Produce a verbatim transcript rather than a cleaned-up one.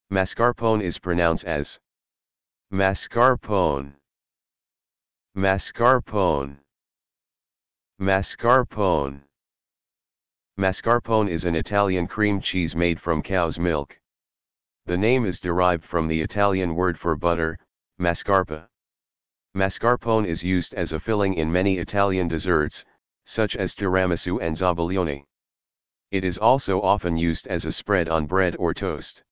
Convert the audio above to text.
Mascarpone is pronounced as mascarpone, mascarpone, mascarpone. Mascarpone is an Italian cream cheese made from cow's milk. The name is derived from the Italian word for butter, mascarpa. Mascarpone is used as a filling in many Italian desserts, such as tiramisu and zabaglione. It is also often used as a spread on bread or toast.